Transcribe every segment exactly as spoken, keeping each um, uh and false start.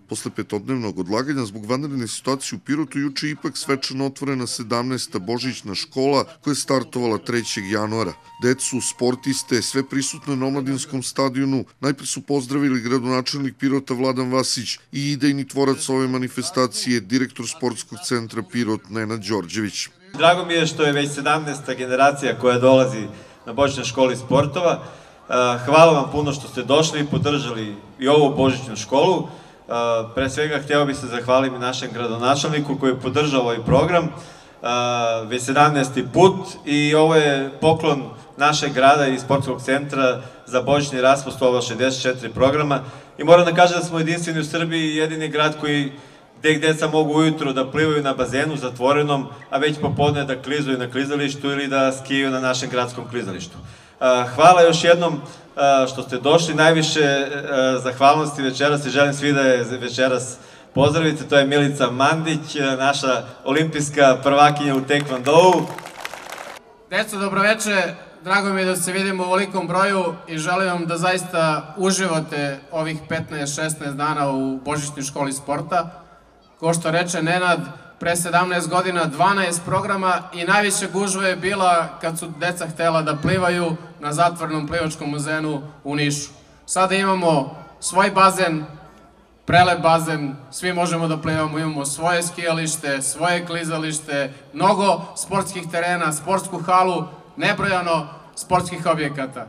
Posle petodnevnog odlaganja zbog vanredne situacije u Pirotu juče ipak svečano otvorena sedamnaesta božićna škola koja je startovala trećeg januara. Decu, sportiste, sve prisutne na omladinskom stadionu najpre su pozdravili gradonačelnik Pirota Vladan Vasić i idejni tvorac ove manifestacije, direktor sportskog centra Pirot Nenad Đorđević. Drago mi je što je već sedamnaesta generacija koja dolazi na božićnoj školi sportova. Hvala vam puno što ste došli i podržali i ovu božićnu školu. Pre svega hteo bih se zahvaliti našem gradonačelniku koji je podržao ovaj program već sedamnaesti put i ovo je poklon našeg grada i sportskog centra za božićni raspust ova šezdeset četiri programa i moram da kažem da smo jedinstveni u Srbiji i jedini grad koji gde deca mogu ujutru da plivaju na bazenu zatvorenom, a već popodne da klizuju na klizalištu ili da skijaju na našem gradskom klizalištu. Hvala još jednom što ste došli, najviše zahvalnosti večeras i želim svi da je večeras pozdravite, to je Milica Mandić, naša olimpijska prvakinja u tekvondou. Deco, dobroveče, drago mi je da se vidimo u ovolikom broju i želim vam da zaista uživate ovih petnaest šesnaest dana u božićnoj školi sporta. Ko što reče Nenad, pre sedamnaest godina dvanaest programa i najviše gužva je bila kad su deca htela da plivaju na zatvorenom plivačkom bazenu u Nišu. Sada imamo svoj bazen, prelep bazen, svi možemo da plivamo, imamo svoje skijalište, svoje klizalište, mnogo sportskih terena, sportsku halu, nebrojano sportskih objekata.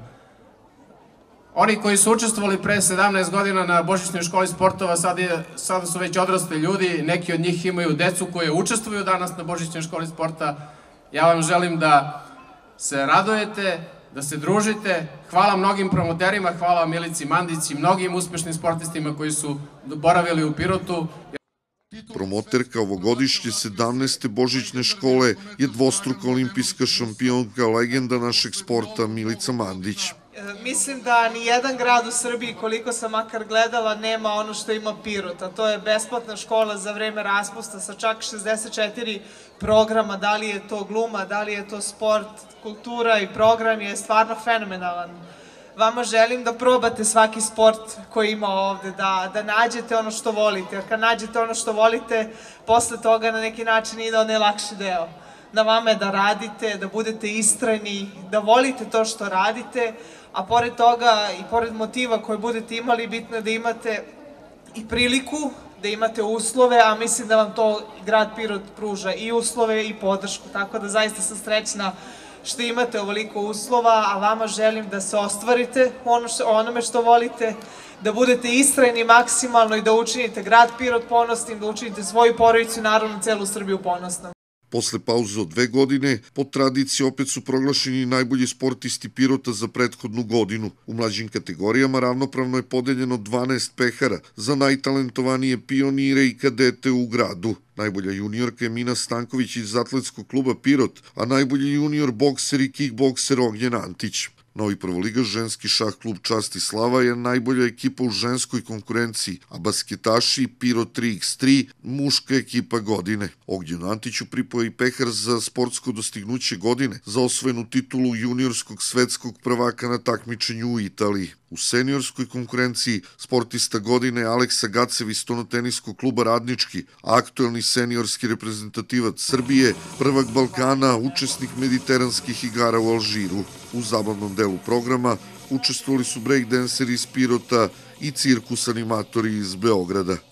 Oni koji su učestvovali pre sedamnaest godina na božićnoj školi sportova sada su već odrasli ljudi, neki od njih imaju decu koje učestvuju danas na božićnoj školi sporta. Ja vam želim da se radujete, da se družite. Hvala mnogim promoterima, hvala Milici Mandić i mnogim uspešnim sportistima koji su boravili u Pirotu. Promoterka ovogodišnje sedamnaeste božićne škole je dvostruka olimpijska šampionka, legenda našeg sporta Milica Mandić. Mislim da ni jedan grad u Srbiji, koliko sam makar gledala, nema ono što ima Pirot, a to je besplatna škola za vreme raspusta sa čak šezdeset četiri programa, da li je to gluma, da li je to sport, kultura i program je stvarno fenomenalan. Vama želim da probate svaki sport koji ima ovde, da, da nađete ono što volite, jer kad nađete ono što volite, posle toga na neki način ide onaj lakši deo. Na vama je da radite, da budete istrajni, da volite to što radite, a pored toga i pored motiva koje budete imali, bitno je da imate i priliku, da imate uslove, a mislim da vam to grad Pirot pruža i uslove i podršku, tako da zaista sam srećna što imate ovoliko uslova, a vama želim da se ostvarite onome što volite, da budete istrajni maksimalno i da učinite grad Pirot ponosnim, da učinite svoju porodicu i naravno celu Srbiju ponosnom. Posle pauze od dve godine, po tradiciji opet su proglašeni najbolji sportisti Pirota za prethodnu godinu. U mlađim kategorijama ravnopravno je podeljeno dvanaest pehara za najtalentovanije pionire i kadete u gradu. Najbolja juniorka je Mina Stanković iz atletskog kluba Pirot, a najbolji junior bokser i kickbokser Ognjen Antić. Novi prvoligaš ženski šah klub Čast i Slava je najbolja ekipa u ženskoj konkurenciji, a basketaši Pirot tri iks tri muška ekipa godine. Ognjenu Antiću pripao i pehar za sportsko dostignuće godine za osvojenu titulu juniorskog svetskog prvaka na takmičenju u Italiji. U seniorskoj konkurenciji sportista godine Aleksa Gacev iz stonoteniskog kluba Radnički, aktuelni seniorski reprezentativac Srbije, prvak Balkana, učesnik mediteranskih igara u Alžiru. U zabavnom delu programa učestvovali su breakdanseri iz Pirota i cirkus animatori iz Beograda.